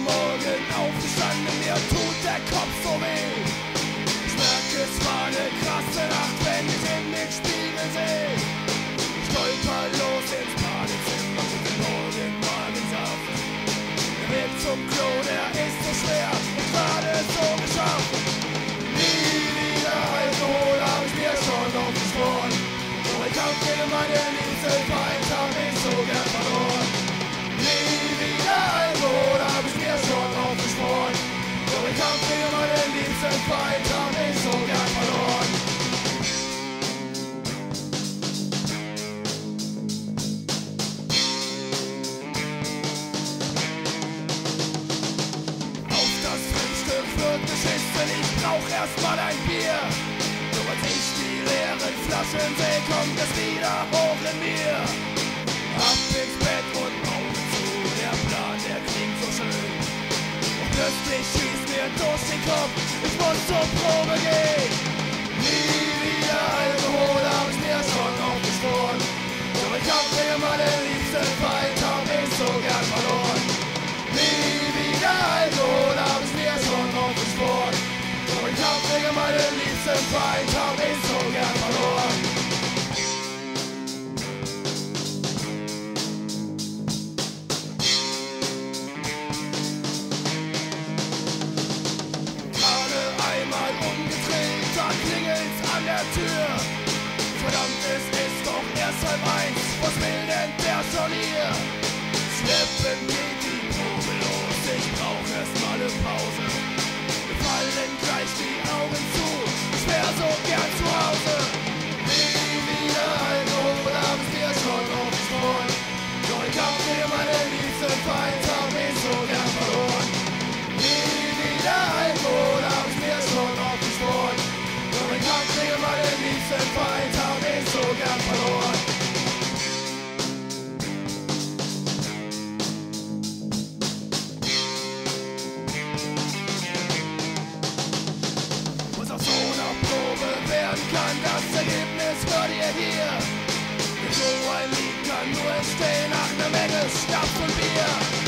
Morgen aufgestanden, mir tut der Kopf so weh. Ich merke, es war eine krasse Nacht, wenn ich in den Spiegel seh. Stolper los ins Badezimmer mit dem Morgenmagensaft. Der Weg zum Klo, der ist so schwer, ich gerade so geschafft. Nie wieder Alkohol hab ich mir schon aufgeschworen. Doch ich hab dir meine liebste Feind, hab ich so gern verloren. Nie wieder Alkohol hab ich mir schon aufgeschworen. Doch ich hab dir meine liebste Feind, hab ich so gern verloren. Auf das Frühstück wird geschissen, ich brauch erstmal ein Bier. Doch als ich die leeren Flaschen seh, kommt es wieder hoch in mir. Ab ins Bett und Augen zu, der Plan, der klingt so schön. Doch plötzlich schießt mir durch den Kopf, ich muss zur Probe gehen. Nie wieder Alkohol hab ich mir schon aufgeschworen. Doch ich hab mir meine liebste Feind, hab ich so gern verloren. Nie wieder Alkohol hab ich mir schon aufgeschworen. Doch ich hab mir meine liebste Feind, hab ich so gern verloren. An der Tür. Verdammt, es ist doch erst 12:30. Was will denn der schon hier? Schleppen geht die Probe los, ich brauch erstmal eine Pause. Wir fallen gleich die Augen zu, ich wär so gern zu Hause. Nie wieder Alkohol hab ich mir schon aufgeschworen. Doch ich hab mir meine liebste Feind, hab ich so gern verloren. Nie wieder Alkohol hab ich mir schon aufgeschworen. Doch ich hab mir meine liebsten Feind, hab ich so gern verloren. Was aus so einer Probe werden kann, das Ergebnis hört ihr hier. Denn so ein Lied kann nur entstehen nach einer Menge Schnaps und Bier.